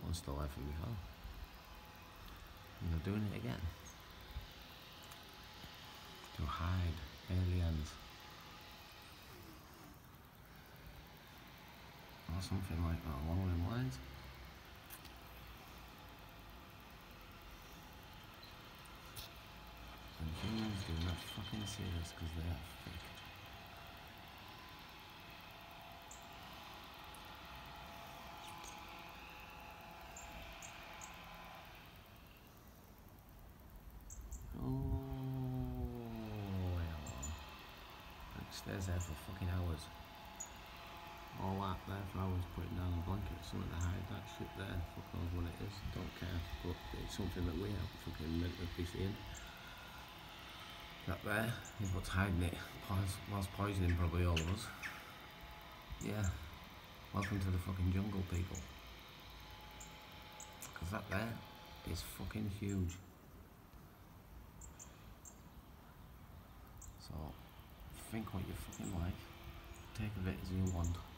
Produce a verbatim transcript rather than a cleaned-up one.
one's still there from before. And they're doing it again. To hide aliens. Or something like that along them lines. And humans do not fucking see this because they are fake. Stays there for fucking hours. All that there for hours putting down a blanket, something to hide that shit there. Fuck knows what it is, don't care. But it's something that we have fucking meant to be seeing. That there is what's hiding it, whilst poisoning probably all of us. Yeah. Welcome to the fucking jungle, people. Because that there is fucking huge. So think what you fucking like, take of it as you want.